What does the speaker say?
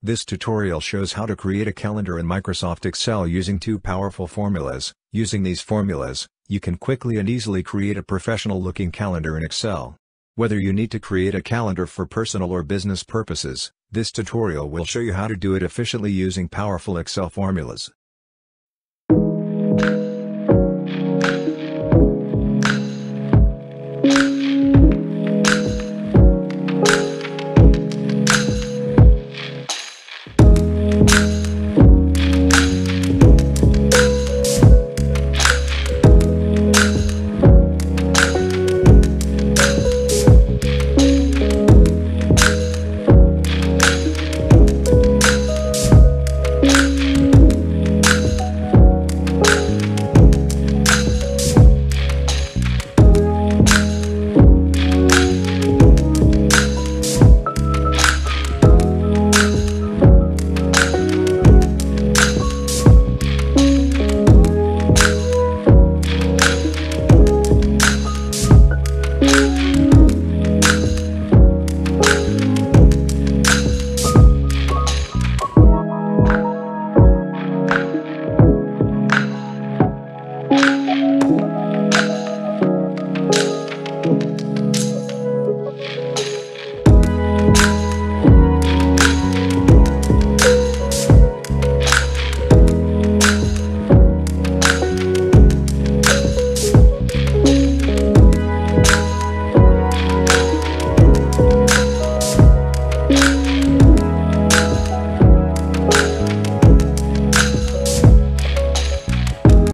This tutorial shows how to create a calendar in Microsoft Excel using two powerful formulas. Using these formulas, you can quickly and easily create a professional-looking calendar in Excel. Whether you need to create a calendar for personal or business purposes, this tutorial will show you how to do it efficiently using powerful Excel formulas.